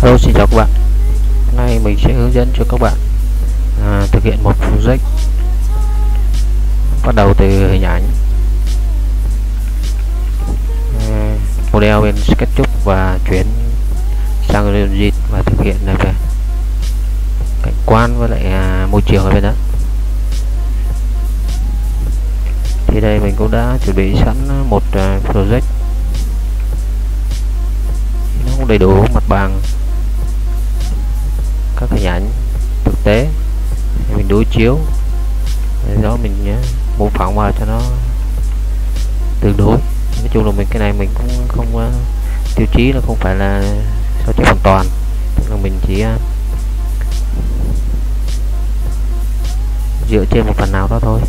Hello, xin chào các bạn. Hôm nay mình sẽ hướng dẫn cho các bạn thực hiện một project bắt đầu từ hình ảnh model bên SketchUp và chuyển sang Unreal và thực hiện về cảnh quan với lại môi trường ở bên đó. Thì đây mình cũng đã chuẩn bị sẵn một project, nó cũng đầy đủ mặt bằng, các hình ảnh thực tế mình đối chiếu, để đó mình mô phỏng vào cho nó tương đối. Nói chung là cái này mình cũng không tiêu chí là không phải là sao chép hoàn toàn, tức là mình chỉ dựa trên một phần nào đó thôi.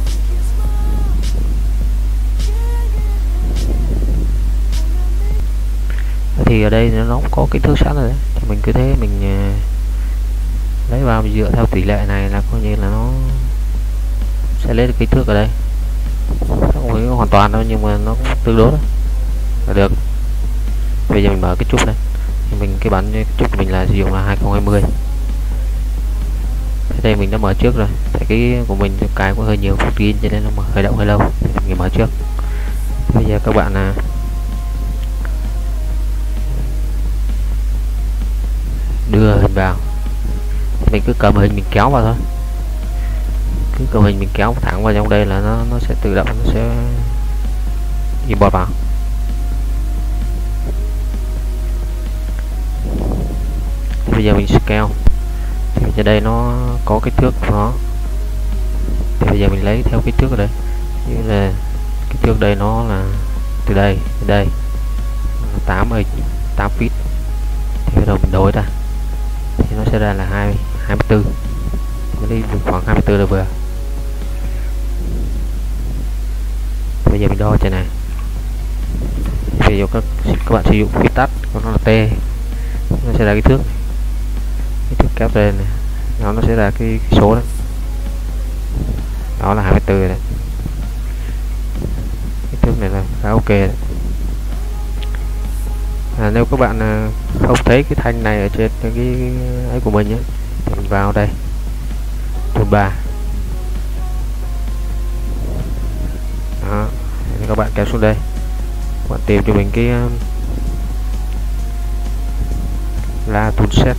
Thì ở đây nó cũng có kích thước sẵn rồi đấy, thì mình cứ thế mình lấy vào, mình dựa theo tỷ lệ này là coi như là nó sẽ lấy được kích thước ở đây. Nó không phải hoàn toàn đâu nhưng mà nó cũng tương đối đó là được. Bây giờ mình mở cái trúc này, thì mình cái bản trúc của mình là sử dụng là 2020. Đây mình đã mở trước rồi, tại cái của mình cái có hơi nhiều plugin cho nên nó mở hơi động hơi lâu, mình mở trước. Bây giờ các bạn đưa hình vào, mình cứ cầm hình mình kéo vào thôi, cứ cầm hình mình kéo thẳng vào trong đây là nó sẽ tự động nó sẽ import vào. Thì bây giờ mình scale, thì ở đây nó có kích thước của nó, thì bây giờ mình lấy theo kích thước ở đây, như là kích thước đây nó là từ đây đến đây 8 feet, thì bắt đầu mình đổi ra thì nó sẽ ra là 24, mình đi khoảng 24 là vừa. Bây giờ mình đo trên này, ví dụ các bạn sử dụng viết tắt của nó là T, nó sẽ ra kích thước kéo lên này, nó sẽ ra cái số đó là 24 này. Kích thước này là khá ok đấy. Nếu các bạn không thấy cái thanh này ở trên cái ấy của mình ấy, thì mình vào đây toolbar đó, thì các bạn kéo xuống đây, các bạn tìm cho mình cái là toolset.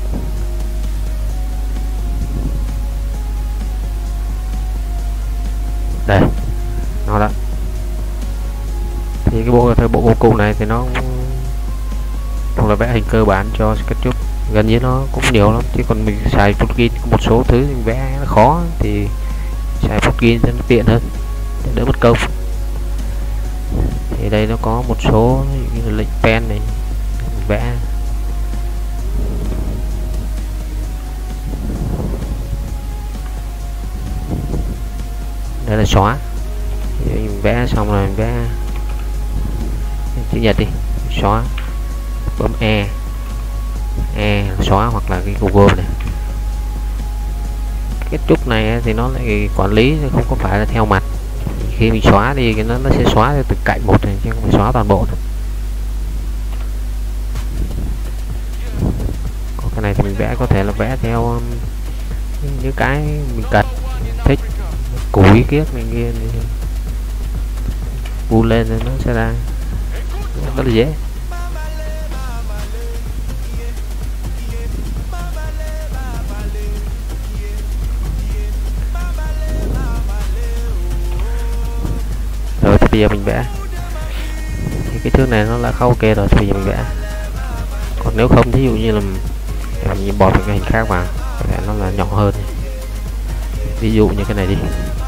Đây nó đó, thì cái bộ công cụ này thì nó cũng là vẽ hình cơ bản cho SketchUp, gần như nó cũng nhiều lắm, chứ còn mình xài plugin một số thứ mình vẽ nó khó thì xài plugin cho nó tiện hơn, đỡ mất công. Thì đây nó có một số như là lệnh pen này, mình vẽ đây là xóa, thì mình vẽ xong rồi mình vẽ chữ nhật đi, xóa, bấm E xóa, hoặc là cái Google này. Cái trúc này thì nó lại quản lý không có phải là theo mặt, khi mình xóa thì nó sẽ xóa theo từ cạnh một này chứ không phải xóa toàn bộ nữa. Còn cái này thì mình vẽ có thể là vẽ theo những cái mình cần thích, củi kiếc này kia bu lên thì nó sẽ ra rất là dễ. Rồi thì bây giờ mình vẽ, thì cái thước này nó là khá ok rồi, thì bây giờ mình vẽ. Còn nếu không, thí dụ như là mình bỏ một cái hình khác vào, có thể nó là nhỏ hơn, ví dụ như cái này đi,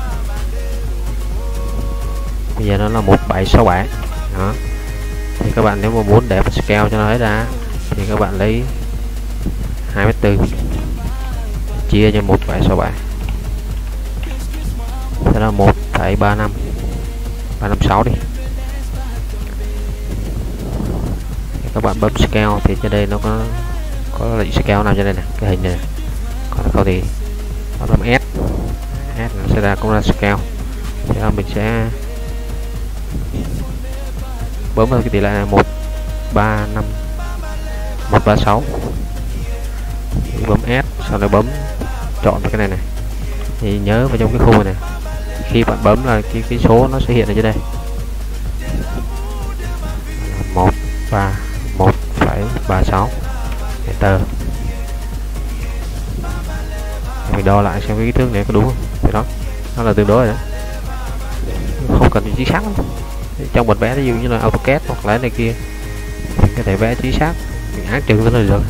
bây giờ nó là 1767 đó. Thì các bạn nếu mà muốn để scale cho nó ấy ra thì các bạn lấy 24 chia cho 1767, sẽ là 1,356 đi. Thì các bạn bấm scale, thì trên đây nó có lệnh scale nào trên đây này, cái hình này. Còn không thì nó bấm S nó sẽ ra cũng là scale. Thế là mình sẽ bấm vào cái tỷ lệ này 136 bấm S, sau đó bấm chọn cái này này, thì nhớ vào trong cái khung này, khi bạn bấm là cái số nó sẽ hiện ở dưới đây, 131,36 enter. Mình đo lại xem cái kích thước này có đúng không, thì đó nó là tương đối rồi đó, không cần chính xác lắm. Trong bản vẽ ví dụ như là AutoCAD hoặc là này kia mình có thể vẽ chính xác, mình áng chừng nó là được.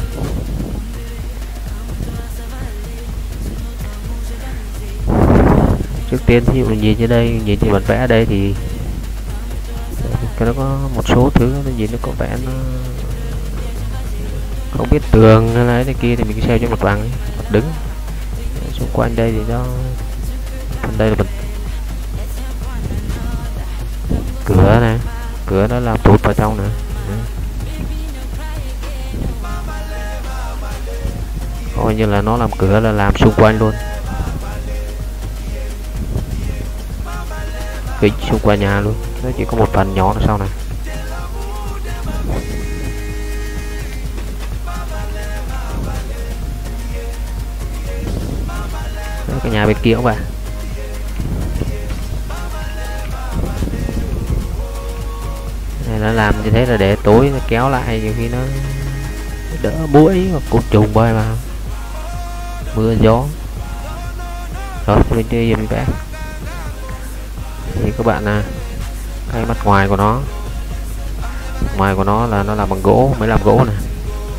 Trước tiên ví dụ nhìn trên đây, nhìn trên bản vẽ ở đây thì cái nó có một số thứ nó nhìn nó có vẻ nó không biết tường hay là cái kia thì mình xem cho mặt bằng, mặt đứng xung quanh đây thì nó phần đây là mình cửa này, cửa nó làm tụt vào trong nữa, coi như là nó làm cửa là làm xung quanh luôn, kính xung quanh nhà luôn, nó chỉ có một phần nhỏ ở sau này. Đó, cái nhà bên kia cũng vậy. Này nó làm như thế là để tối nó kéo lại, nhiều khi nó đỡ muỗi hoặc côn trùng bơi vào, mưa gió. Rồi bên kia mình vẽ thì các bạn là cái mặt ngoài của nó, là nó làm bằng gỗ, mới làm gỗ này,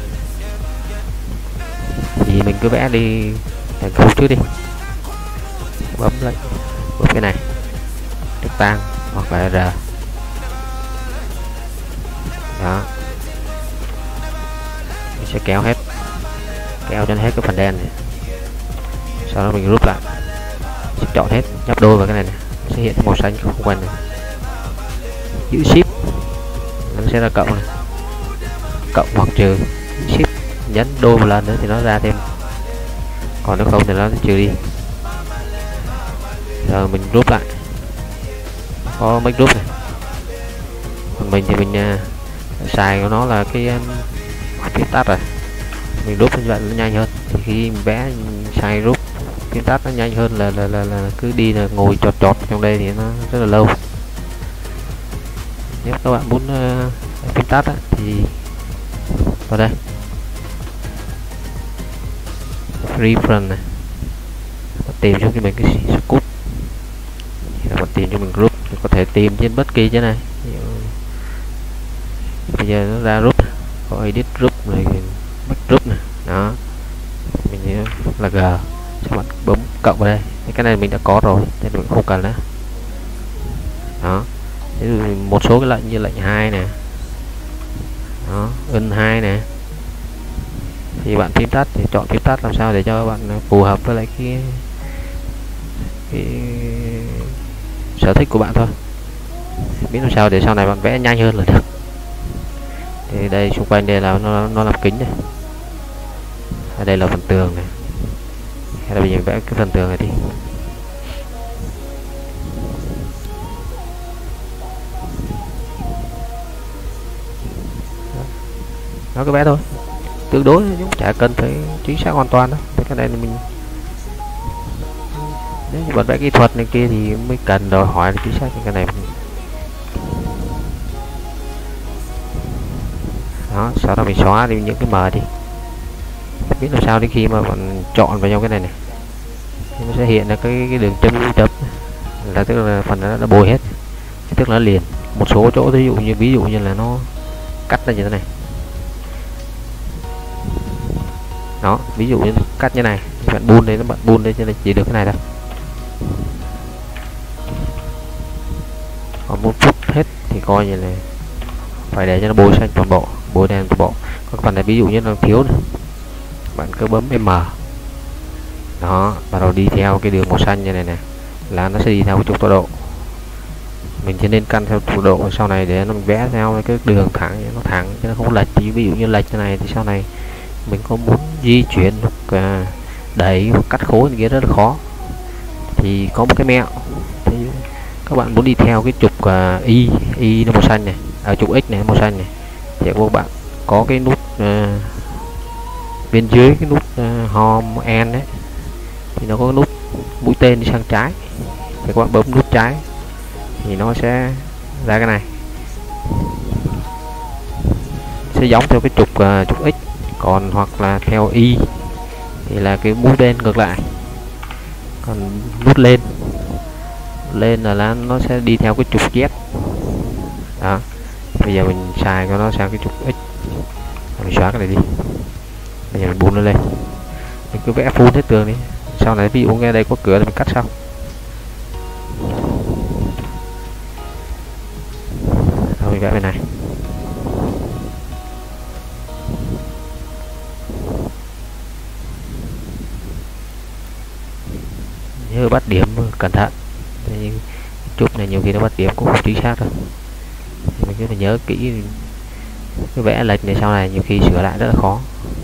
thì mình cứ vẽ đi thành khung trước đi, bấm lên, bấm cái này trực tan hoặc là R đó, mình sẽ kéo cho nó hết cái phần đen này, sau đó mình rút lại, sẽ chọn hết, nhấp đôi vào cái này, này. Sẽ hiện màu xanh xung quanh này, giữ shift nó sẽ ra cộng này, cộng hoặc trừ, shift nhấn đôi một lần nữa thì nó ra thêm, còn nếu không thì nó sẽ trừ đi. Giờ mình rút lại, có make group này, còn mình thì mình xài của nó là cái viết tắt rồi, mình rút như vậy nó nhanh hơn, thì khi mình vẽ xài rút viết tắt nó nhanh hơn là cứ đi là ngồi chọt trong đây thì nó rất là lâu. Nếu các bạn muốn viết tắt thì vào đây reference này, tìm cho mình cái scoop, bạn tìm cho mình group, có thể tìm trên bất kỳ cái này. Bây giờ nó ra group, có edit group này, back group này, đó mình nhớ là G, các bạn bấm cộng vào đây, cái này mình đã có rồi nên mình không cần nữa. Đó, một số cái lệnh như lệnh 2 nè, đó, in 2 nè, thì bạn phím tắt thì chọn phím tắt làm sao để cho bạn phù hợp với lại cái sở thích của bạn thôi, biết làm sao để sau này bạn vẽ nhanh hơn là được. Thì đây xung quanh đây là nó làm kính này, ở đây là phần tường này, hay là bây giờ vẽ cái phần tường này đi. Nó cứ vẽ thôi, tương đối cũng chả cần phải chính xác hoàn toàn đâu. Cái này là mình nếu như bạn vẽ kỹ thuật này kia thì mới cần đòi hỏi là chính xác. Cái này đó, sau đó mình xóa đi những cái mờ đi, biết làm sao đến khi mà bạn chọn vào trong cái này này nó sẽ hiện là cái đường chấm là tức là phần đó nó bồi hết, tức là nó liền một số chỗ, ví dụ như là nó cắt ra như thế này đó, ví dụ như cắt như này bạn buôn đây, nó bạn buôn đây cho nên chỉ được cái này thôi, còn muốn phút hết thì coi như là phải để cho nó bôi xanh toàn bộ, bôi đen toàn bộ. Các phần này ví dụ như nó thiếu này, bạn cứ bấm M đó, bắt đầu đi theo cái đường màu xanh như này nè, là nó sẽ đi theo cái trục tọa độ. Mình chỉ nên căn theo tọa độ sau này để nó vẽ theo cái đường thẳng, nó thẳng chứ nó không lệch. Ví dụ như lệch như này thì sau này mình có muốn di chuyển hoặc đẩy hoặc cắt khối thì rất là khó. Thì có một cái mẹo, thì các bạn muốn đi theo cái trục Y nó màu xanh này, ở trục X này màu xanh này, thì các bạn có cái nút bên dưới cái nút Home End đấy thì nó có nút mũi tên đi sang trái, thì các bạn bấm nút trái thì nó sẽ ra cái này, sẽ giống theo cái trục trục X, còn hoặc là theo Y thì là cái mũi tên ngược lại, còn nút lên là nó sẽ đi theo cái trục Z đó. Bây giờ mình xài cho nó sang cái trục X, mình xóa cái này đi, bây giờ mình bung nó lên, mình cứ vẽ full hết tường đi, sau này ví dụ ngay đây có cửa thì mình cắt sau. Rồi mình vẽ bên này, nhớ bắt điểm cẩn thận, chụp này nhiều khi nó bắt điểm cũng không chính xác đâu, mình cứ phải nhớ kỹ. Cái vẽ lệch này sau này nhiều khi sửa lại rất là khó,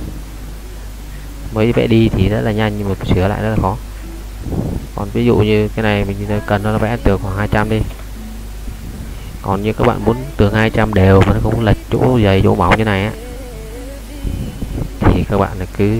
mới vẽ đi thì rất là nhanh nhưng mà sửa lại rất là khó. Còn ví dụ như cái này mình cần nó vẽ tường khoảng 200 đi, còn như các bạn muốn tường 200 đều mà nó không lệch chỗ dày chỗ mỏng như này á, thì các bạn là cứ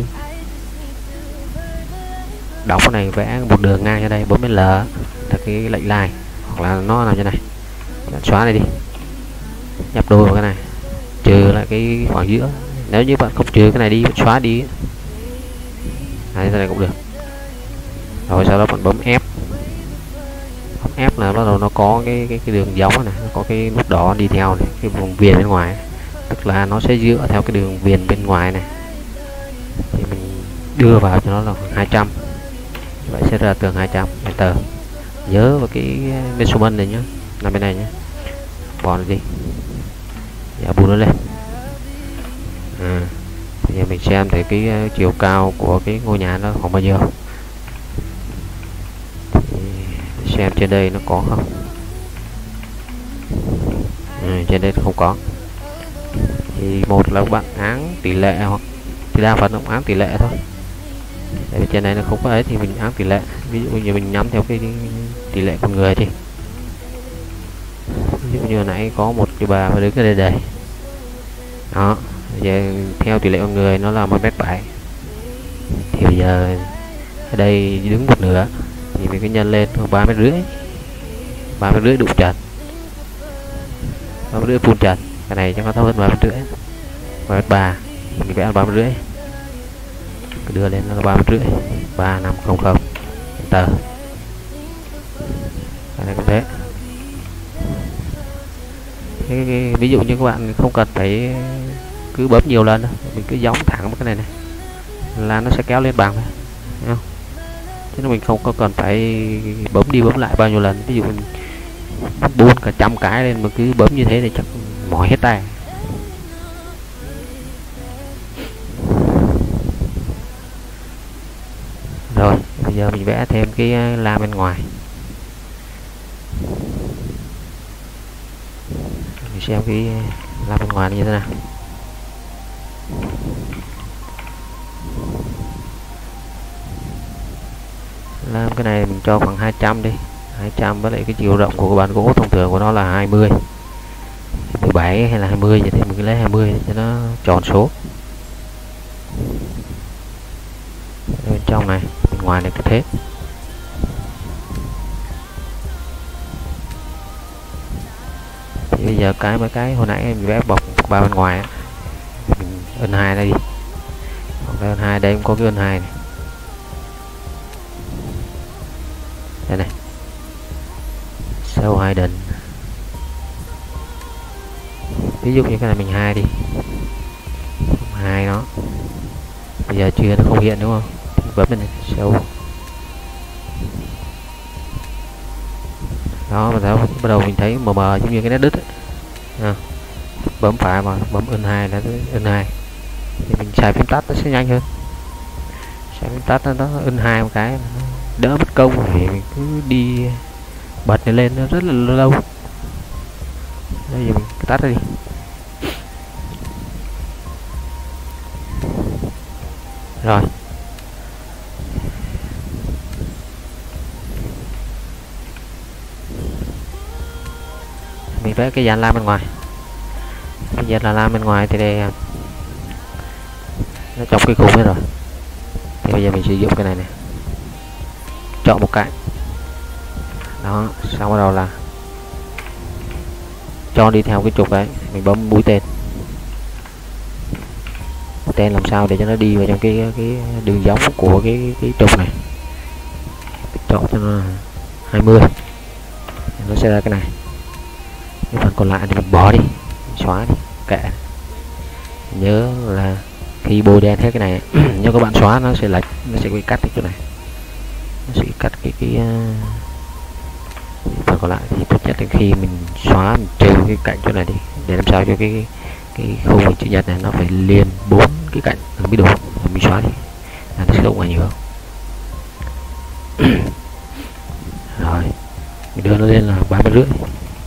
đóng cái này, vẽ một đường ngang ra đây, bấm L là cái lệnh line, hoặc là nó nằm như này, xóa này đi, nhập đôi vào cái này, trừ lại cái khoảng giữa. Nếu như bạn không trừ cái này đi, xóa đi này, cái này cũng được. Rồi sau đó bạn bấm F, F là bắt đầu nó có cái đường giống này, nó có cái nút đỏ đi theo này, cái vùng viền bên ngoài, tức là nó sẽ dựa theo cái đường viền bên ngoài này, thì mình đưa vào cho nó là 200, vậy sẽ ra tường 200. Enter, nhớ vào cái measurement này nhé, nằm bên này nhé, bỏ nó đi, giờ bù nó lên. Bây giờ mình xem thấy cái chiều cao của cái ngôi nhà nó khoảng bao nhiêu, thì xem trên đây nó có không. Trên đây không có, thì một là bạn áng tỷ lệ, hoặc thì đa phần cũng áng tỷ lệ thôi, tại vì trên này nó không có ấy thì mình áng tỷ lệ. Ví dụ như mình nhắm theo cái tỷ lệ con người thì ví dụ như hồi nãy có một cái bà mà đứng ở đây đây đó, giờ theo tỷ lệ con người nó là 1m7, thì bây giờ ở đây đứng một nửa thì mình cứ nhân lên 3,5 m, 3,5 m đụng trần, 3,5 m phun trần, cái này chắc nó thấp hơn 3,5 m, 3m3 mình vẽ 3,5 m, cứ đưa lên là 3,5 m, 3500. Enter, cái này cũng thế. Ví dụ như các bạn không cần phải cứ bấm nhiều lần đâu, mình cứ giống thẳng cái này này là nó sẽ kéo lên bằng thôi, thấy không? Chứ mình không có cần phải bấm đi bấm lại bao nhiêu lần. Ví dụ mình buôn cả 100 cái lên mà cứ bấm như thế thì chắc mỏi hết tay. Rồi bây giờ mình vẽ thêm cái lam bên ngoài, mình xem cái lam bên ngoài như thế nào. Làm cái này mình cho khoảng 200 đi, 200 với lại cái chiều rộng của bàn gỗ thông thường của nó là 20, 17 hay là 20 vậy thì mình cứ lấy 20 cho nó tròn số. Bên trong này, bên ngoài này cứ thế. Thì bây giờ mấy cái hồi nãy mình vẽ bọc ba bên ngoài á, mình ấn 2 đây đi, ấn 2 đây cũng có cái ấn 2 này. Đây này, show hidden, ví dụ như cái này mình 2 đi, 2 nó bây giờ chưa nó không hiện đúng không, thì bấm lên này, show đó, bắt đầu mình thấy mờ mờ giống như cái nét đứt ấy. Bấm phải mà bấm ấn 2 là ấn 2, thì mình xài phím tắt nó sẽ nhanh hơn, xài phím tắt nó ấn 2 một cái đỡ mất công thì mình cứ đi bật này lên nó rất là lâu. Bây giờ mình tắt đi. Rồi mình vẽ cái dàn lam bên ngoài. Bây giờ là lam bên ngoài thì đây nó trong cái khung hết rồi. Thì bây giờ mình sử dụng cái này này, chọn một cái đó, xong bắt đầu là cho đi theo cái trục đấy, mình bấm mũi tên làm sao để cho nó đi vào trong cái đường giống của cái trục này, chọn cho nó 20, nó sẽ ra cái này. Cái phần còn lại thì mình bỏ đi, xóa đi, kệ. Nhớ là khi bôi đen hết cái này nếu các bạn xóa nó sẽ lệch, nó sẽ bị cắt cái chỗ này, nó sẽ cắt cái phần còn lại. Thì tốt nhất là khi mình xóa, mình trừ cái cạnh chỗ này đi để làm sao cho cái khung hình chữ nhật này nó phải liền 4 cái cạnh mới đủ. Mình xóa đi là nó sẽ không ảnh hưởng. Rồi mình đưa nó lên là 3,5 m.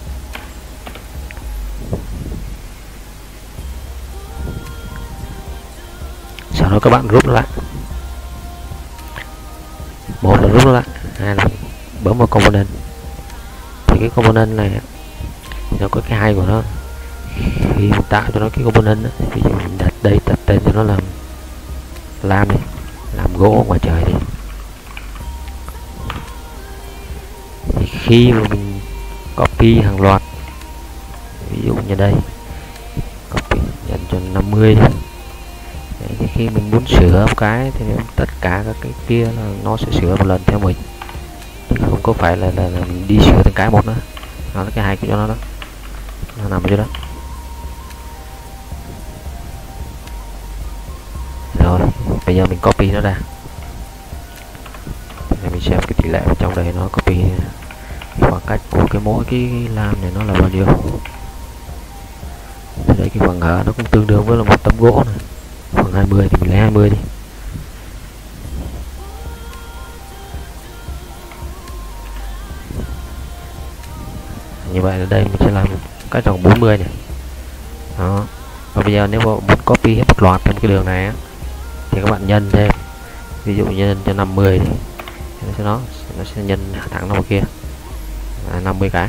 Sau đó các bạn rút nó lại, một là rút nó lại, hai là bấm vào component. Thì cái component này nó có cái hay của nó, khi mình tạo cho nó cái component đó, ví dụ mình đặt đây, đặt tên cho nó làm lam đi, làm gỗ ngoài trời đi. Thì khi mà mình copy hàng loạt, ví dụ như đây copy dành cho 50 đi. Đấy, thì khi mình muốn sửa một cái thì tất cả các cái kia là nó sẽ sửa một lần theo mình, chứ không có phải là mình đi sửa từng cái một nữa. Đó là cái hay của nó đó, nó nằm ở chỗ đó. Rồi bây giờ mình copy nó ra, để mình xem cái tỷ lệ ở trong đây nó copy khoảng cách của cái mỗi cái lam này nó là bao nhiêu. Thì đây cái khoảng hở nó cũng tương đương với là một tấm gỗ này, khoảng 20 thì mình lấy 20 đi. Như vậy ở đây mình sẽ làm cái dòng 40 này đó. Và bây giờ nếu mà muốn copy hết một loạt trong cái đường này á, thì các bạn nhân thêm, ví dụ nhân cho 50 thì nó sẽ nhân thẳng vào kia 50 cái.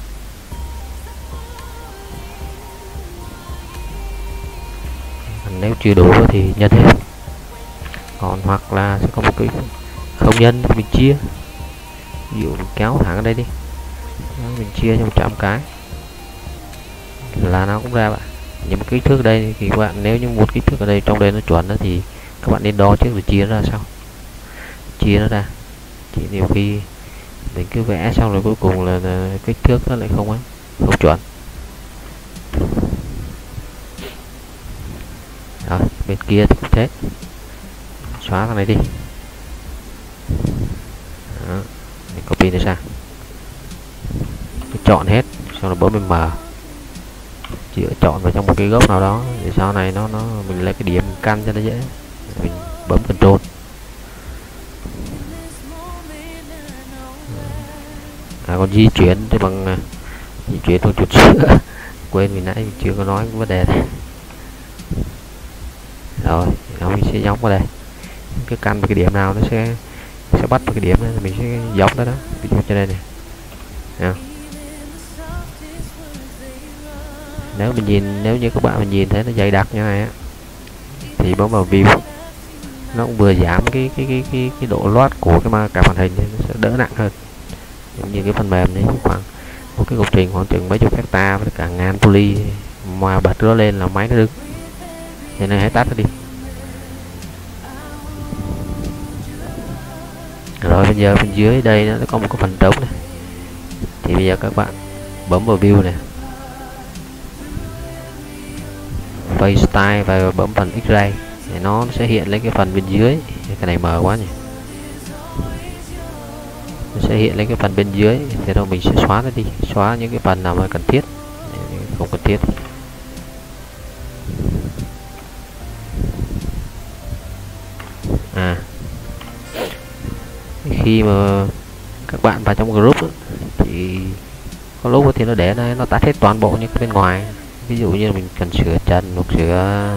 Nếu chưa đủ thì nhân thêm, còn hoặc là sẽ có một cái không nhân thì mình chia, ví dụ mình kéo thẳng ở đây đi, mình chia cho 100 cái là nó cũng ra bạn. Nhưng mà kích thước đây thì các bạn nếu như muốn kích thước ở đây trong đây nó chuẩn đó, thì các bạn nên đo trước rồi chia nó ra sau, chia nó ra. Chỉ nhiều khi mình cứ vẽ xong rồi cuối cùng là kích thước nó lại không chuẩn. Rồi bên kia thì cũng thế, xóa thằng này đi đó, mình copy nó sang, chọn hết, sau đó bấm M, chỉ chọn vào trong một cái góc nào đó để sau này nó mình lấy cái điểm căn cho nó dễ, mình bấm Ctrl. Còn di chuyển thì bằng di chuyển bằng chuột sữa quên mình nãy mình chưa có nói vấn đề này. Rồi nó mình sẽ giống vào đây, cái căn vào cái điểm nào nó sẽ bắt vào cái điểm này, mình sẽ giống đó, ví dụ cho đây này. Nào. Nếu như các bạn mình nhìn thấy nó dày đặc như này á, thì bấm vào view, nó cũng vừa giảm cái độ loát của cả màn hình, nó sẽ đỡ nặng hơn. Giống như cái phần mềm này khoảng một cái công trình khoảng chừng mấy chục hecta với cả ngàn poly mà bật nó lên là máy nó đứng. Thế này hãy tắt nó đi. Rồi bây giờ bên dưới đây nó có một cái phần trống này, thì bây giờ các bạn bấm vào view này, face style và bấm phần X-ray để nó sẽ hiện lên cái phần bên dưới. Cái này mờ quá nhỉ, nó sẽ hiện lên cái phần bên dưới. Thế rồi mình sẽ xóa nó đi, xóa những cái phần nào mà cần thiết, không cần thiết. Khi mà các bạn vào trong group thì có lúc thì nó để nó tắt hết toàn bộ những cái bên ngoài. Ví dụ như mình cần sửa trần hoặc sửa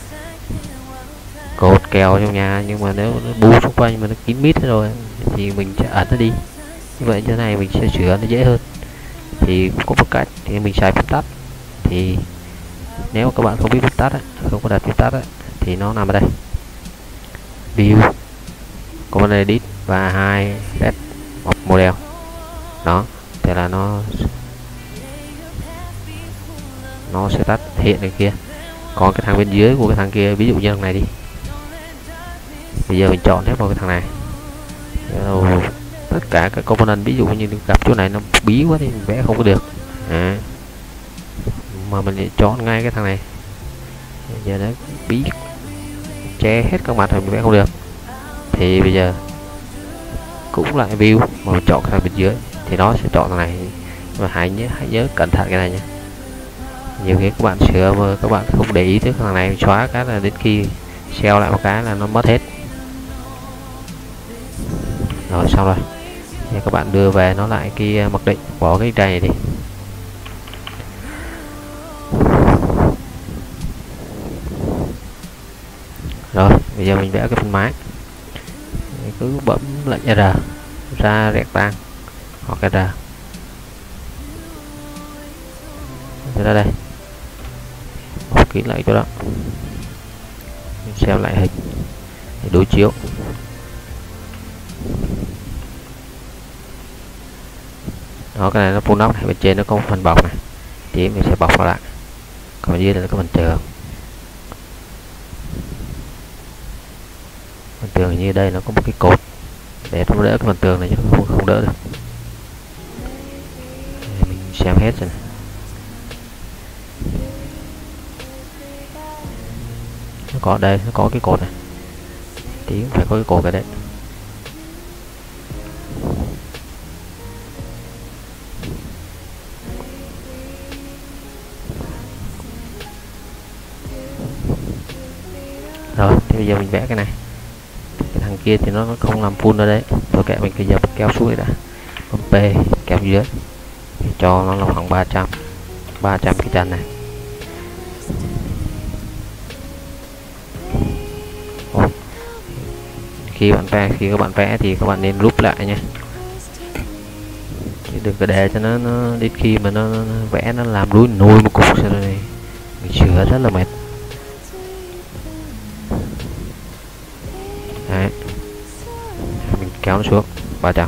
cột kèo trong nhà, nhưng mà nếu nó bù xung quanh mà nó kín mít hết rồi thì mình sẽ ẩn nó đi. Như vậy chỗ này mình sẽ sửa nó dễ hơn. Thì có một cách thì mình xài phím tắt. Thì nếu các bạn không biết phím tắt không có đặt phím tắt thì nó nằm ở đây. view, command edit và 2 set of model. Đó, thế là nó sẽ tắt hiện ở kia. Còn cái thằng bên dưới của cái thằng kia, ví dụ như thằng này đi, bây giờ mình chọn hết vào cái thằng này. Tất cả các component, ví dụ như gặp chỗ này nó bí quá thì mình vẽ không có được. Mà mình lại chọn ngay cái thằng này, giờ nó bí che hết các mặt rồi mình vẽ không được. Thì bây giờ cũng lại view mà mình chọn cái thằng bên dưới thì nó sẽ chọn thằng này. Và hãy nhớ cẩn thận cái này nhé. Nhiều khi các bạn sửa mà các bạn không để ý tới thằng này, xóa cái là đến khi sell lại một cái là nó mất hết. Rồi xong rồi, thì các bạn đưa về nó lại cái mặc định, bỏ cái này đi. Rồi bây giờ mình vẽ cái phần mái, cứ bấm lệnh R ra rectangle hoặc R ra đây, một kỹ lại chỗ đó, mình xem lại hình để đối chiếu. Đó, cái này nó full nóc này, bên trên nó có một phần bọc này thì mình sẽ bọc nó lại, còn dưới đây là cái phần tường. Phần tường như đây nó có một cái cột để nó đỡ cái phần tường này chứ không đỡ được. Mình xem hết rồi này. Nó có đây, nó có cái cột này thì cũng phải có cái cột ở đây. Rồi thì bây giờ mình vẽ cái này, cái thằng kia thì nó không làm full ở đấy, thôi kệ mình bây giờ kéo xuống đây đã, bấm P kéo dưới cho nó là khoảng 300 cái chân này. Khi các bạn vẽ thì các bạn nên lúc lại nhé, chứ đừng có để cho nó đến khi mà nó vẽ nó làm nui một cục rồi này mình sửa rất là mệt. Đấy, mình kéo nó xuống 300.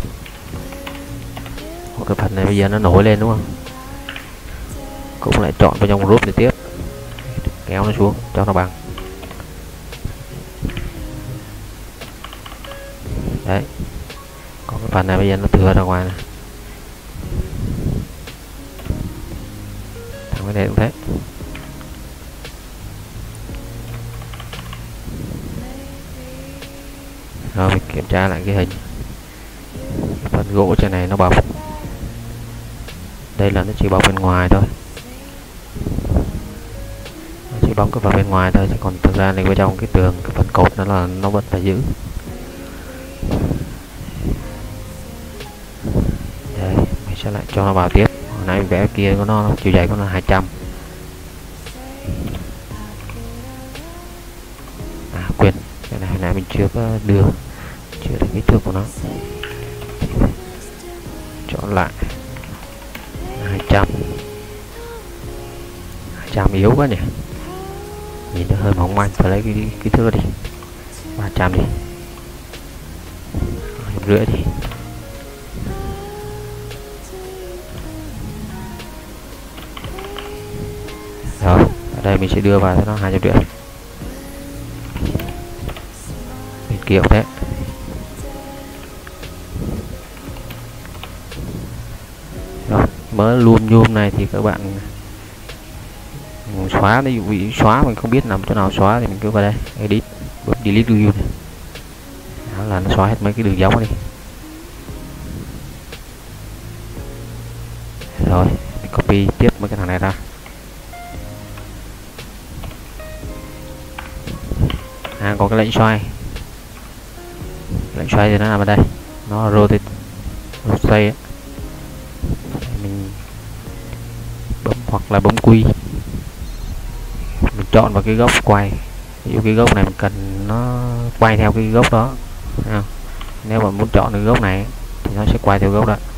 Cái phần này bây giờ nó nổi lên đúng không, cũng lại chọn vào trong group để tiếp kéo nó xuống cho nó bằng. Đấy, còn cái phần này bây giờ nó thừa ra ngoài này, thằng cái này cũng thế. Rồi mình kiểm tra lại cái hình, cái phần gỗ trên này nó bọc, đây là nó chỉ bọc bên ngoài thôi, nó chỉ bọc cái vào bên ngoài thôi, chứ còn thực ra này bên trong cái tường, cái phần cột nó vẫn phải giữ. Đây mình sẽ lại cho nó vào tiếp. Hồi nãy mình vẽ kia của nó chiều dài của nó 200. Quên, cái này hồi nãy mình chưa có đưa được kích thước của nó, chọn lại 200 yếu quá nhỉ, nhìn nó hơi mỏng manh, phải lấy cái kích thước đi 300 đi, 250 đi. Rồi ở đây mình sẽ đưa vào cho nó 250. Bên kia cũng thế. Rồi mới luôn nhôm này thì các bạn xóa, ví dụ bị xóa mình không biết nằm chỗ nào xóa thì mình cứ vào đây edit, bấm delete view này. Đó là nó xóa hết mấy cái đường giống đi. Rồi mình copy tiếp mấy cái thằng này ra. Còn cái lệnh xoay thì nó nằm ở đây, nó rotate mình bấm hoặc là bấm quy, mình chọn vào cái góc quay, ví dụ cái góc này mình cần nó quay theo cái góc đó. Nếu mà muốn chọn cái góc này thì nó sẽ quay theo góc đó,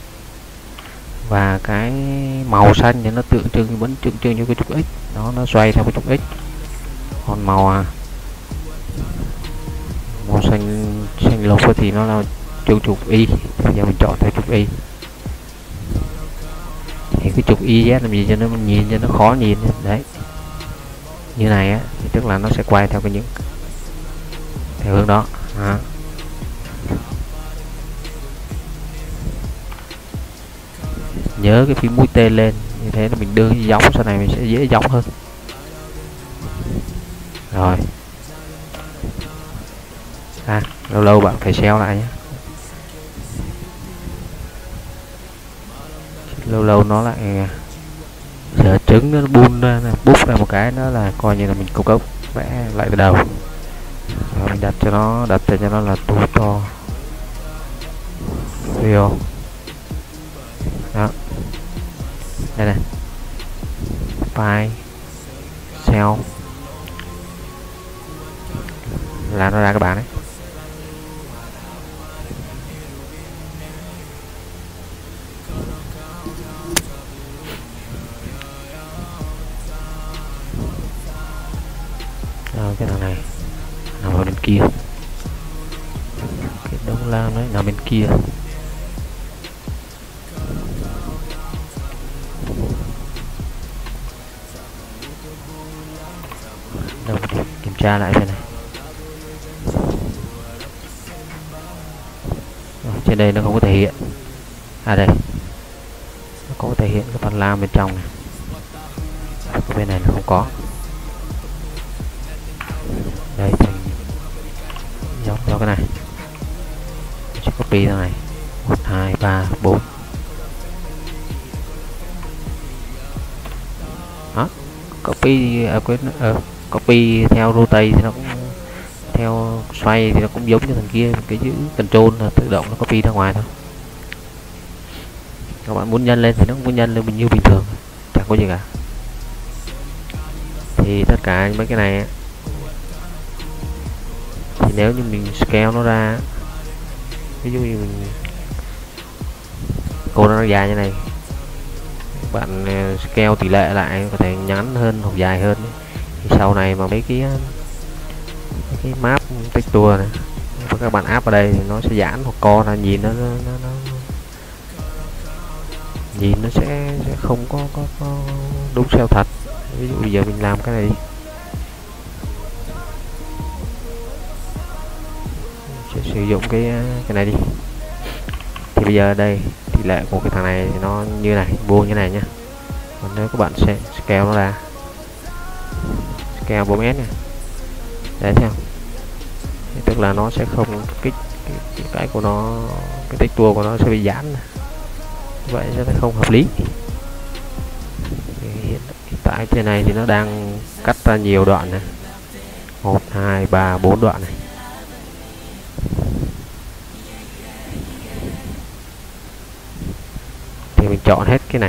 và cái màu xanh thì nó tượng trưng, vẫn tượng trưng cho cái trục x đó, nó xoay theo cái trục x. Còn màu màu xanh lục thì nó là trục Y. Bây giờ mình chọn theo trục Y thì cái trục YZ làm gì cho nó nhìn cho nó khó nhìn đấy, như này á thì tức là nó sẽ quay theo theo hướng đó. Nhớ cái phím mũi tên lên, như thế là mình đưa cái giống sau này mình sẽ dễ giống hơn. Rồi lâu lâu bạn phải xeo lại nhé, lâu nó lại giờ trứng nó bung ra, bút ra một cái đó là coi như là mình cung cấp vẽ lại từ đầu. Rồi mình đặt cho nó là tuto video đó, đây này, file cell là nó ra các bạn đấy. Rồi cái thằng này nằm ở bên kia, cái đống lam đấy nằm bên kia. Đâu kiểm tra lại đây này. Trên đây nó không có thể hiện, đây nó có thể hiện cái phần lam bên trong này, cái bên này nó không có. Đây thành giống cho cái này, sẽ copy ra này 1 2 3 4 đó, copy theo rotate thì nó cũng theo xoay thì nó cũng giống như thằng kia, cái chữ control là tự động nó copy ra ngoài thôi. Các bạn muốn nhân lên thì nó cũng muốn nhân lên như bình thường, chẳng có gì cả. Thì tất cả mấy cái này thì nếu như mình scale nó ra, ví dụ như mình cô nó dài như này, bạn scale tỷ lệ lại có thể ngắn hơn hoặc dài hơn. Thì sau này mà mấy cái map texture này và các bạn áp vào đây thì nó sẽ giãn hoặc co là nhìn nó sẽ không có đúng theo thật. Ví dụ bây giờ mình làm cái này đi, sẽ sử dụng cái này đi, thì bây giờ đây tỷ lệ của cái thằng này thì nó như này, vuông như này nhá. Còn nếu các bạn sẽ scale nó ra, scale 4s này, đấy thấy không? Thì tức là nó sẽ không cái của nó, cái texture của nó sẽ bị giãn, vậy sẽ không hợp lý. Hiện tại thế này thì nó đang cắt ra nhiều đoạn này, 1 2 3 4 đoạn này. Thì mình chọn hết cái này,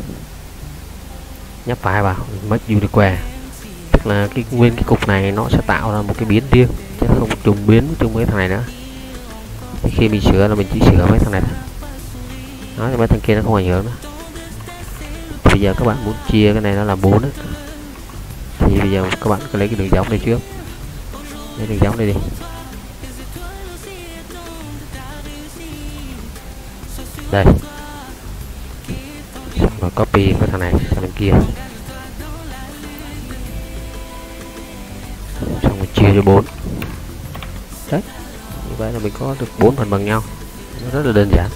nhấp phải vào mất unique, tức là cái nguyên cái cục này nó sẽ tạo ra một cái biến riêng chứ không trùng biến chung với thằng này nữa. Thì khi mình sửa là mình chỉ sửa mấy thằng này thôi, nói mấy thằng kia nó không ảnh hưởng nữa. Thì bây giờ các bạn muốn chia cái này nó là 4 ấy, thì bây giờ các bạn cứ lấy cái đường giống này trước, lấy đường giống đây đi. Đây, xong rồi copy cái thằng này sang bên kia, xong rồi chia cho 4. Đấy, như vậy là mình có được 4 phần bằng nhau, nó rất là đơn giản.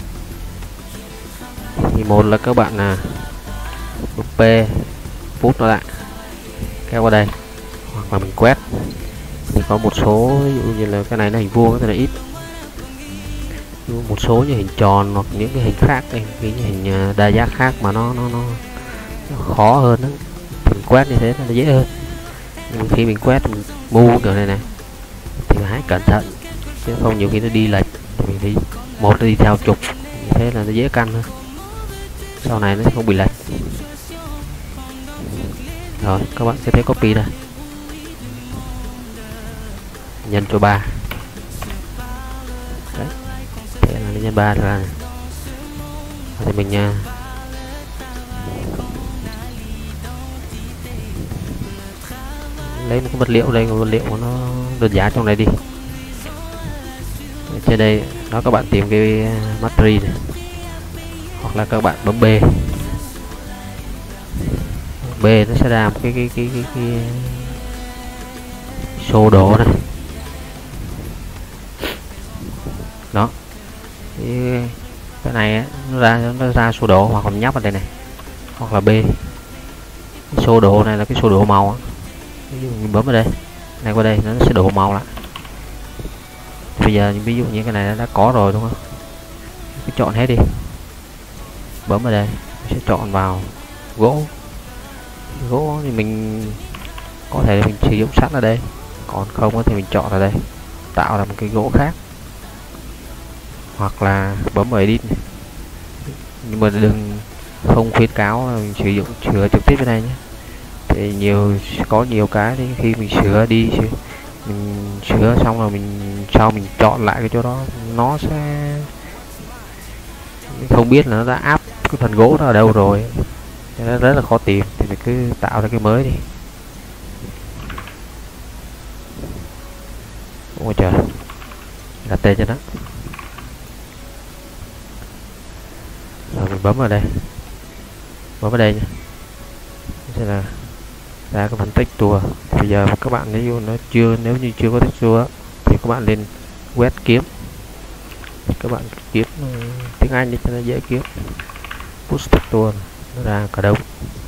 Thì một là các bạn là P put nó lại, kéo qua đây, hoặc là mình quét. Thì có một số ví dụ như là cái này là hình vuông, cái này ít, một số như hình tròn hoặc những cái hình khác, cái hình đa giác khác mà nó khó hơn đó. Thì mình quét như thế nó dễ hơn. Nhưng khi mình quét mình mu kiểu này thì hãy cẩn thận, chứ không nhiều khi nó đi lệch. Mình đi một nó đi theo trục, như thế là nó dễ căn hơn, sau này nó không bị lệch. Rồi các bạn sẽ thấy copy đây, nhân cho 3. Đấy, thế là nhân 3 ra này. Thì mình lấy một cái vật liệu đây, vật liệu của nó đơn giản trong này đi, Ở trên đây nó các bạn tìm cái mastery này, hoặc là các bạn bấm B. B nó sẽ ra một cái sơ đồ này. Đó. Cái này nó ra sơ đồ, hoặc là nhấp vào đây này, hoặc là B. Cái sơ đồ này là cái sơ đồ màu á. Ví dụ mình bấm vào đây, này qua đây nó sẽ đổ màu lại. Bây giờ ví dụ như cái này nó đã có rồi đúng không? Cứ chọn hết đi. Bấm vào đây, sẽ chọn vào gỗ. Gỗ thì mình có thể mình sử dụng sẵn ở đây, còn không thì mình chọn ở đây, tạo ra một cái gỗ khác, hoặc là bấm vào edit này. Nhưng mà đừng, không khuyến cáo là mình sử dụng sửa trực tiếp bên này nhé. Thì có nhiều cái thì khi mình sửa đi, mình sửa xong rồi mình chọn lại cái chỗ đó, nó sẽ không biết là nó đã áp cái phần gỗ nó ở đâu rồi, nó rất là khó tìm. Thì mình cứ tạo ra cái mới đi. Ôi trời, đặt tên cho nó. Rồi mình bấm vào đây, bấm vào đây nha. Sẽ là ra cái phần texture. Bây giờ các bạn nếu như chưa có texture thì các bạn lên quét kiếm, các bạn kiếm tiếng Anh đi cho nó dễ kiếm. Push texture nó ra cả đống,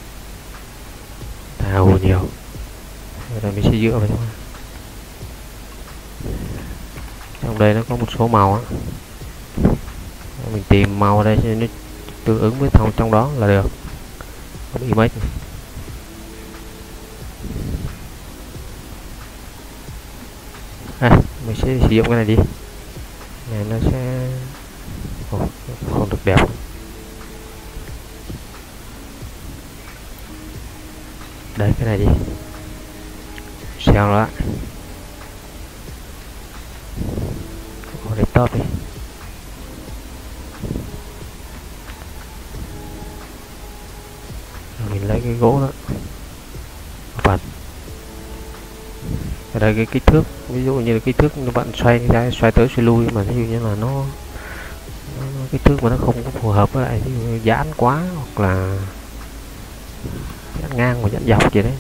thao nhiều. Rồi mình sẽ dựa vào trong đây nó có một số màu á, mình tìm màu ở đây cho nó tương ứng với trong đó là được. Image mình sẽ sử dụng cái này đi, này nó sẽ không được đẹp. Đấy, cái này đi, xeo lại desktop đi. Rồi mình lấy cái gỗ đó phần ở đây, cái kích thước ví dụ như là kích thước các bạn xoay ra, xoay tới xoay lui, mà ví dụ như là nó kích thước mà nó không có phù hợp với lại, ví dụ như giãn quá hoặc là giãn ngang và giãn dọc gì đấy,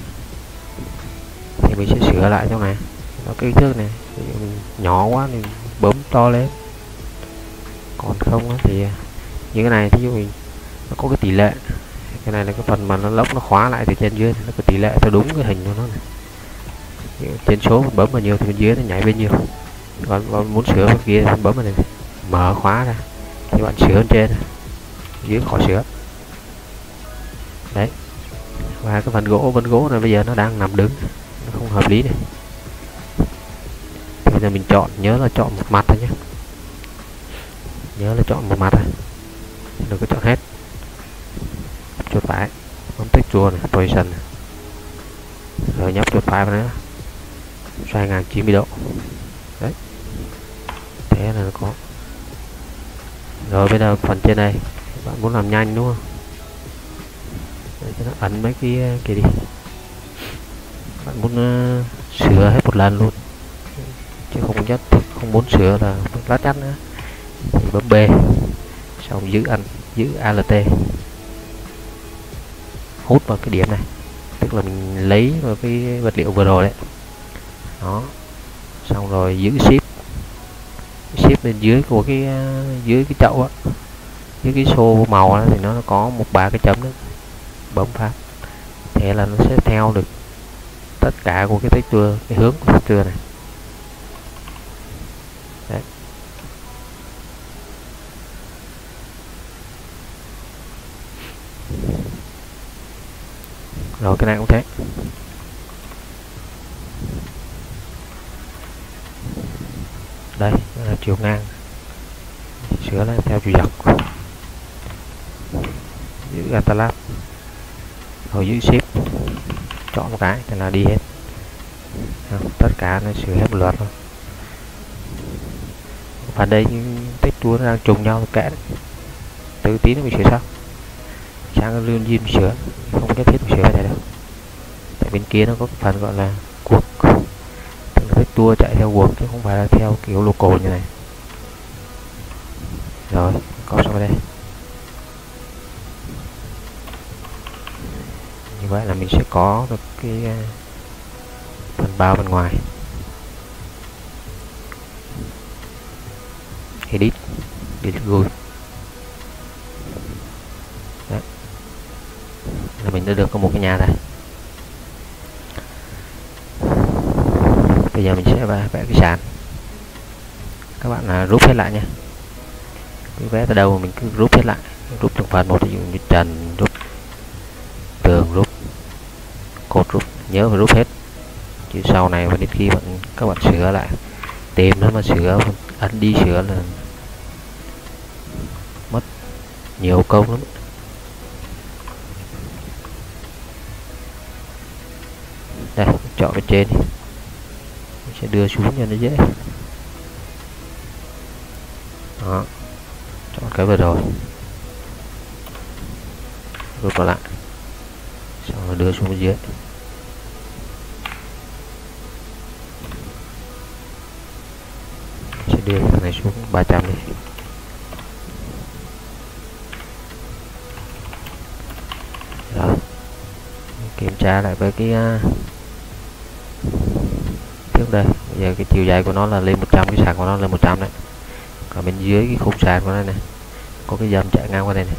thì mình sẽ sửa lại trong này. Nó kích thước này ví dụ mình nhỏ quá thì bấm to lên, còn không thì như cái này ví dụ mình nó có cái tỷ lệ, cái này là cái phần mà nó lốc nó khóa lại từ trên dưới, nó có tỷ lệ theo đúng cái hình của nó này. Trên số mình bấm vào nhiều thì bên dưới nó nhảy bên nhiều, còn muốn sửa bên kia thì bấm vào này, mở khóa ra thì bạn sửa bên trên, dưới khỏi sửa. Đấy, và cái phần gỗ này bây giờ nó đang nằm đứng, nó không hợp lý này. Bây giờ mình nhớ là chọn một mặt thôi nhé, nhớ là chọn một mặt thôi, đừng có chọn hết. Chuột phải, bấm texture này, position này, rồi nhấp chuột phải vào nữa, xoay ngang 90 độ. Đấy, thế là nó có. Rồi bây giờ phần trên này bạn muốn làm nhanh đúng không? Đấy, cho nó ấn mấy cái kia đi. Bạn muốn sửa hết một lần luôn, chứ không muốn sửa là lát chắc nữa, thì bấm B, xong giữ Alt, hút vào cái điểm này, tức là mình lấy vào cái vật liệu vừa rồi đấy. Đó, xong rồi giữ shift lên dưới của dưới cái chậu á, dưới cái xô màu đó, thì nó có 3 cái chấm đó, bấm phát, thế là nó sẽ theo được tất cả của cái texture, cái hướng của texture này. Đấy. Rồi cái này cũng thế. Đây là chiều ngang, sửa lại theo chiều dọc, giữ Alt rồi giữ shift, chọn một cái thì là đi hết. Tất cả nó sửa hết một lượt thôi. Và đây texture nó đang trùng nhau, kệ đấy, từ tí nữa mình sửa sau, sang luôn diêm sửa, không nhất thiết mình sửa cái này đâu, tại bên kia nó có phần gọi là cuộc, tức là texture tour chạy theo guồng chứ không phải là theo kiểu local như này. Rồi có xong đây, như vậy là mình sẽ có được cái phần bao bên ngoài. Edit GUI. Đấy, là mình đã được có một cái nhà này. Bây giờ mình sẽ vẽ cái sàn. Các bạn là rút hết lại nha, cứ vẽ từ đầu mình cứ rút hết lại, rút từng phần một, ví dụ như trần rút, tường rút, cột rút, nhớ phải rút hết, chứ sau này và đến khi các bạn sửa lại, tìm nó mà sửa, ấn đi sửa là mất nhiều công lắm. Đây, chọn bên trên đi, mình sẽ đưa xuống cho nó dễ. Đó, chọn cái vừa rồi, rút vào lại, xong rồi đưa xuống bên dưới. Mình sẽ đưa cái này xuống 300 đi. Rồi, kiểm tra lại với cái trước đây. Bây giờ cái chiều dài của nó là lên 100, cái sàn của nó lên 100 đấy. Còn bên dưới cái khung sàn của nó này có cái dầm chạy ngang qua đây này.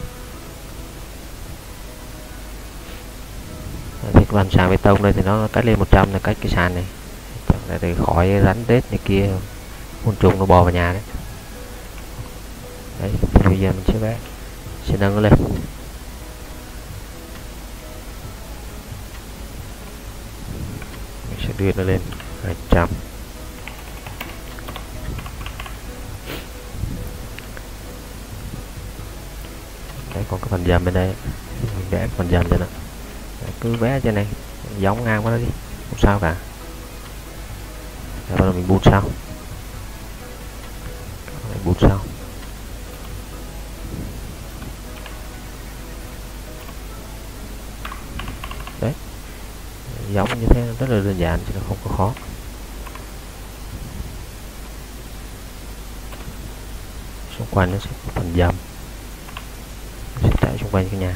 Thì cái bàn sàn bê tông đây thì nó cách lên 100 là cách cái sàn này, để khỏi rắn rết này kia, côn trùng nó bò vào nhà đấy. Đấy, thì bây giờ mình sẽ vẽ, sẽ nâng nó lên. Mình sẽ đưa nó lên 200. Đấy, còn cái phần dầm bên đây mình vẽ phần dầm cho nó. Đấy, cứ vẽ trên này giống ngang qua nó đi, không sao cả. Rồi bắt đầu mình bút sau, bút sau. Đấy, giống như thế rất là đơn giản chứ nó không có khó. Xung quanh nó sẽ có phần dầm, sẽ chạy xung quanh cái nhà.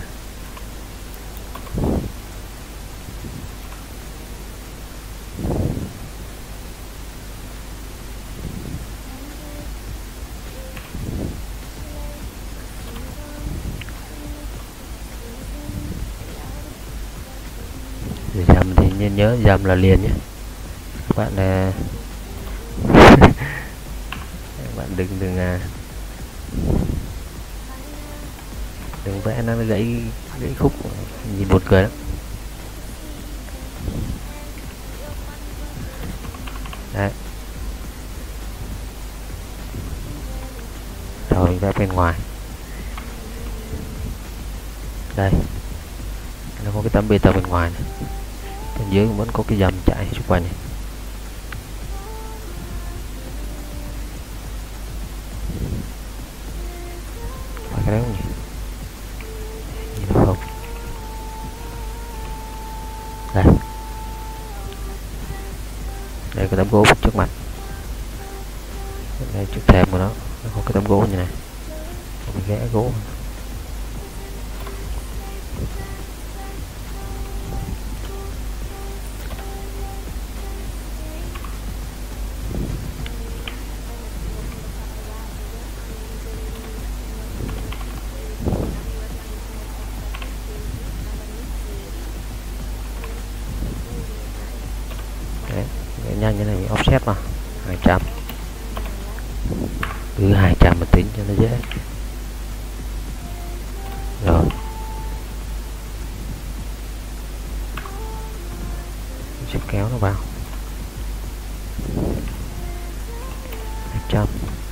Dầm thì nhớ dầm là liền nhé các bạn. Là các bạn đừng vẽ nó gãy khúc, nhìn buồn cười lắm. Đấy, rồi vẽ bên ngoài đây, nó có cái tấm bê tông bên ngoài này. Bên dưới vẫn có cái dầm chạy xung quanh này. Phải cái đấy không nhỉ? Nhìn nó không? Đây, đây cái tấm gỗ trước mặt. Đây trước thềm của nó có cái tấm gỗ như này, có cái ghẽ gỗ. Nhanh như này mình offset mà 200, cứ 200 mình tính cho nó dễ. Rồi mình sẽ kéo nó vào 200.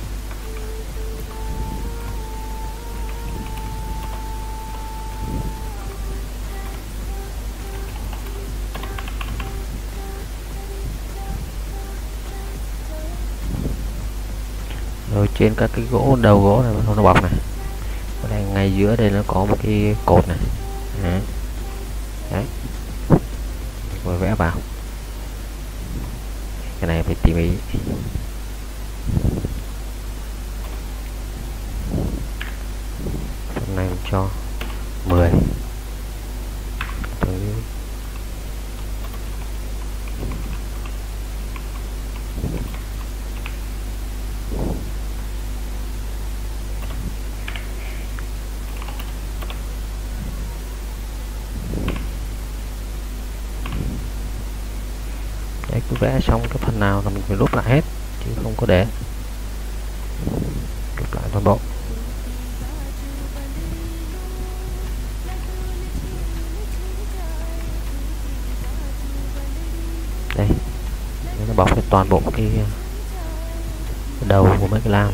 Rồi trên các cái gỗ, đầu gỗ này nó bọc này, ở đây ngay giữa đây nó có một cái cột này. Đấy, đấy. Rồi vẽ vào cái này phải tỉ mỉ. Phần này mình cho 10. Đấy, cứ vẽ xong cái phần nào là mình phải rút lại hết chứ không có để rút lại toàn bộ. Đây nó bọc hết toàn bộ cái đầu của mấy cái lam.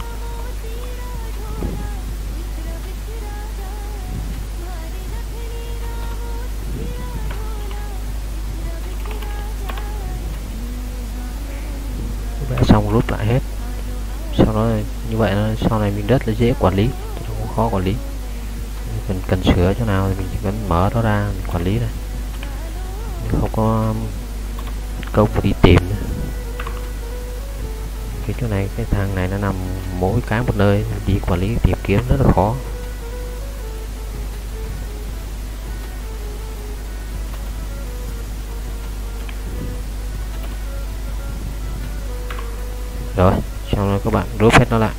Vẽ xong rút lại hết, sau đó như vậy nó sau này mình rất là dễ quản lý, không khó quản lý. Mình cần sửa chỗ nào thì mình chỉ cần mở nó ra mình quản lý này, không có công phải đi tìm nữa. Cái chỗ này cái thằng này nó nằm mỗi cái một nơi, đi quản lý tìm kiếm rất là khó. Rồi xong rồi các bạn rút hết nó lại,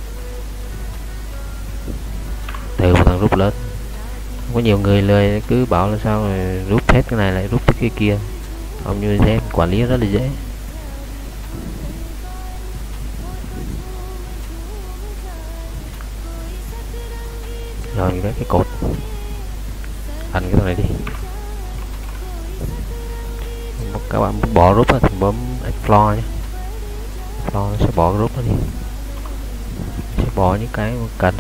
từ một thằng rút lớn. Có nhiều người lười cứ bảo là sao rồi rút hết cái này lại rút cái kia, không như thế quản lý rất là dễ. Rồi mình vẽ cái cột thành cái này đi. Các bạn bỏ rút thì bấm explore nhé, explore nó sẽ bỏ rút nó đi, sẽ bỏ những cái mà cần.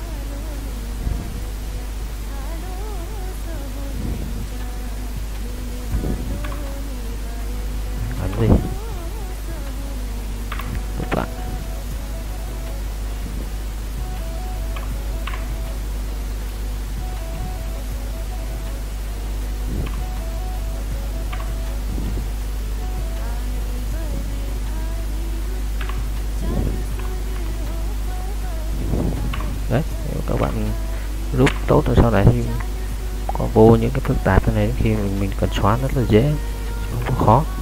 Ấn gì rút lại. Đấy, nếu các bạn rút tốt rồi sau này thì có vô những cái phức tạp cái này khi mình cần xóa rất là dễ, không có khó.